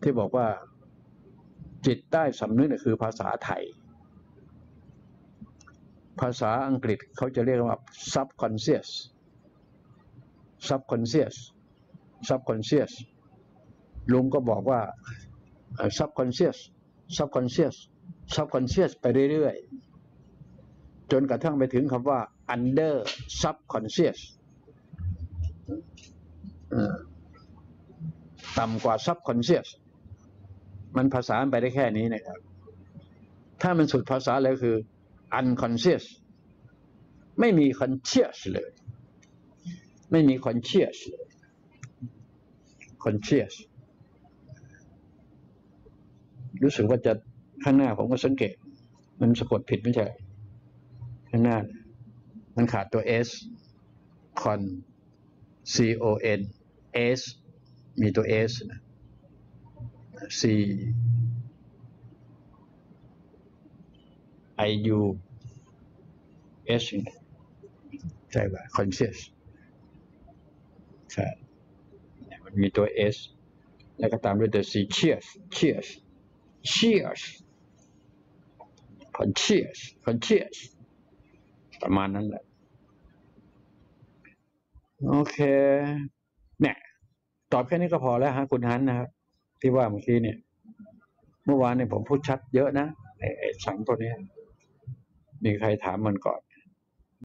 ที่บอกว่าจิตใต้สำนึกเนี่ยคือภาษาไทยภาษาอังกฤษเขาจะเรียกว่า subconscious subconscious subconscious ลุงก็บอกว่า subconscious subconscious subconscious ไปเรื่อยๆจนกระทั่งไปถึงคำว่า under subconscious ต่ำกว่า subconscious มันภาษาไปได้แค่นี้นะครับถ้ามันสุดภาษาแล้วคือ unconscious ไม่มี conscious เลยไม่มี conscious เลย conscious รู้สึกว่าจะข้างหน้าผมก็สังเกตมันสะกดผิดไม่ใช่ข้างหน้ามันขาดตัว s con c o n s มีตัว s นะ c i u s ใช่ป่ะ conscious ใช่มันมีตัว s แล้วก็ตามด้วยตัว c cheers cheers cheers conscious conscious ประมาณนั้นแหละโอเคเนี่ยตอบแค่นี้ก็พอแล้วฮะคุณฮันนะครับที่ว่าเมื่อกี้เนี่ยเมื่อวานเนี่ยผมพูดชัดเยอะนะไอ้สองตัวนี้มีใครถามมันก่อน